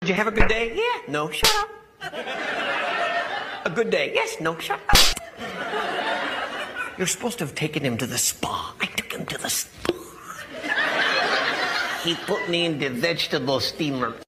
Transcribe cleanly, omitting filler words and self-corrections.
Did you have a good day? Yeah. No, shut up. A good day? Yes. No, shut up. You're supposed to have taken him to the spa. I took him to the spa. He put me in the vegetable steamer.